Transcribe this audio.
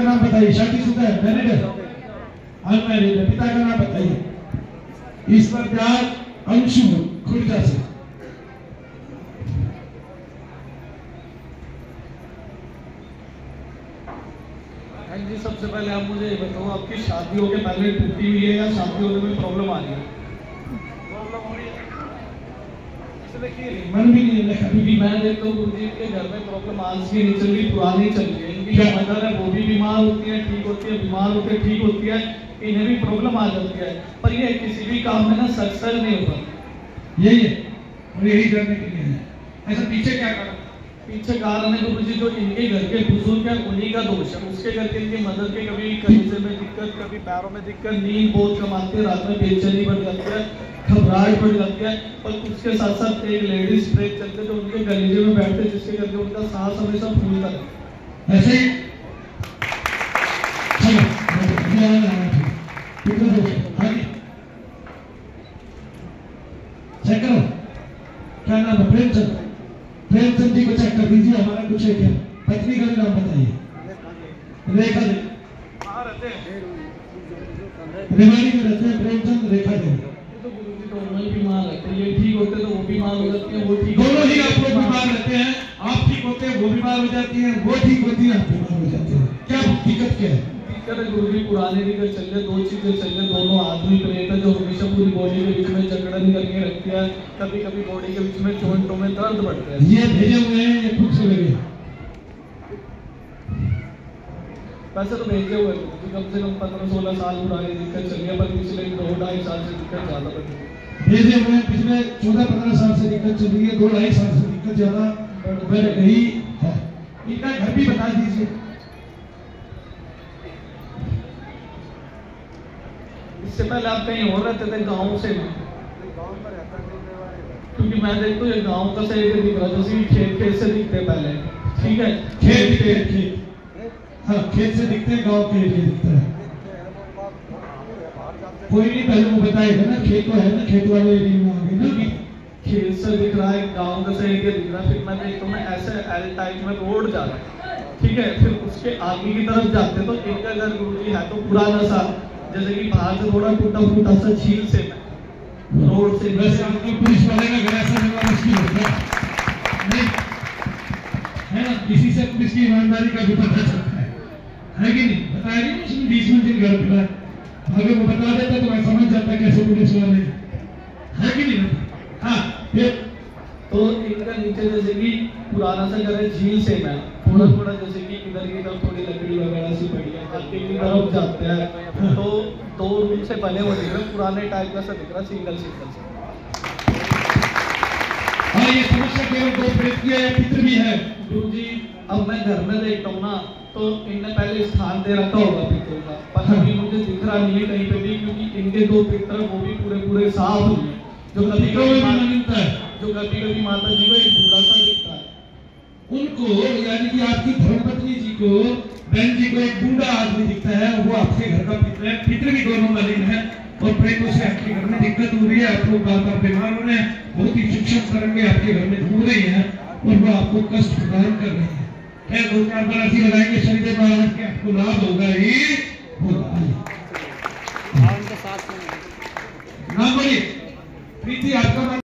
नाम बताइए। शादीशुदा है, मैरिड है, अनमैरिड है। पिता का नाम बताइए। ईश्वर दयाल अंशु खुर्जा से। जी सबसे पहले आप मुझे ये बताओ, आपकी शादी होके पहले टूटी हुई है या शादी होने में प्रॉब्लम आ रही है? प्रॉब्लम हो रही है, मन भी नहीं है कभी भी। मैं देखता हूँ गुरुजी के घर में प्रॉब्लम आज की नहीं चल रही, पुरानी चल रही है। इनकी जो मदर है वो भी बीमार होती है, ठीक होती है, बीमार होती है, ठीक होती है, इन्हें भी प्रॉब्लम आ जाती है, पर ये किसी भी काम में ना सक्सेस नहीं होता। यही है और यही करने के लिए है। ऐसा पीछे क्या कारण? पीछे कारण है गुरुजी जो इनके घर के बुजुर्ग है उन्हीं का दोष है। उसके घर के इनकी मदर के कभी कलीजे में दिक्कत, कभी पैरों में दिक्कत, नींद बहुत कम आती है, रात में बेचैनी बढ़ जाती है, घबराहट बढ़ जाती है। और उसके साथ साथ एक लेडीज ब्रेक चलते हैं जो उनके कलीजे में बैठते हैं, जिसके करके उनका सांस हमेशा फूलता है। ऐसे ही चेक करो क्या नाम है? प्रेमचंद। प्रेमचंद जी को चेक कर दीजिए। हमारा कुछ है क्या? पत्नी का भी नाम बताइए। रेखा देवी। रेवाड़ी में रहते हैं प्रेमचंद, रेखा देवी। तो गुरुजी दोनों ही बीमार रहते हैं, ये ठीक होते तो वो बीमार हो जाती है, वो ठीक दोनों ही आप लोग बीमार रहते हैं। आप ठीक होते हैं, वो बीमार हो जाती है, वो ठीक होती है, आप बीमार हो जाते हैं। क्या दिक्कत क्या है? दिक्कत है गुरुजी पुराने दिक्कत चल रहे, दो चीजें चल रही। दोनों आदमी प्रेत है जो हमेशा पूरी बॉडी के बीच में जकड़न करके रखती है, कभी कभी बॉडी के बीच में जोड़ों में दर्द बढ़ता है। ये भेजे हुए हैं, ये खुद से लगे। वैसे तो भेजे हुए हैं कम से कम 15-16 साल पुरानी दिक्कत चल रही है, पर पिछले 2-2.5 साल से दिक्कत ज्यादा बढ़ रही है। भेजे हुए हैं पिछले 14-15 साल से दिक्कत चल रही है, 2-2.5 साल से दिक्कत ज्यादा बढ़ रही है। इनका घर भी बता दीजिए। इससे पहले आप कहीं और रहते थे, गाँव से? क्योंकि मैं देखता हूँ ये गाँव का से दिख रहा है, जैसे खेत से दिखते पहले। ठीक है, खेत हाँ, खेत से दिखते हैं, गाँव के एरिया दिखता है। कोई नहीं पहले वो बताएगा ना, खेत तो है ना, खेत वाले एरिया में आ गए ना। खेत से दिख रहा है, गाँव का से एरिया दिख रहा है, फिर मैं देखता हूँ ना ऐसे एल टाइप में रोड जा रहा है। ठीक है, फिर उसके आगे की तरफ जाते तो इनका घर गुरुजी है तो पुराना सा, जैसे कि बाहर से थोड़ा टूटा फूटा सा झील से रोड से। वैसे आपको पुलिस वाले का घर ऐसा मिलना मुश्किल होता है नहीं है ना? किसी से पुलिस की ईमानदारी का भी पता चलता है कि नहीं? बताया नहीं उसने 20 मंजिल घर मिला है, अगर वो बता देता तो मैं समझ जाता कैसे पुलिस वाले है कि नहीं? हाँ, फिर तो इनका नीचे जैसे कि पुराना सा घर है, झील से में थोड़ा थोड़ा जैसे कि इधर की तरफ थोड़ी लकड़ी वगैरह सी पड़ी है, आगे की तरफ जाते हैं तो 2 रूम से बने हुए दिख रहे, पुराने टाइप का सा दिख रहा, सिंगल से। हाँ, ये समस्या केवल 2 प्रेत की है या पितृ भी है? गुरुजी अब मैं घर में देखता हूँ ना, तो इनने पहले स्थान दे रखा होगा पितरों का, पर अभी मुझे दिख रहा नहीं है कहीं पे भी, क्योंकि इनके 2 पितर वो भी पूरे साफ नहीं है। जो कभी कभी माता जी को एक बूढ़ा सा दिखता है। उनको यानी कि आपकी धर्मपत्नी जी को, बहन जी को एक बूढ़ा आदमी दिखता है, वो आपके घर का पितर है। पितर भी दोनों मलिन है और प्रेतों से आपके घर में दिक्कत हो रही है, आप लोग बार-बार बीमार हो रहे हैं, बहुत ही सूक्ष्म तरंगे आपके घर में घूम रही है और वो आपको कष्ट प्रदान कर रही है। 2-4 बार ऐसी लगाएंगे शरीर महाराज के, आपको लाभ होगा ही होगा। नाम बोलिए। प्रीति आपका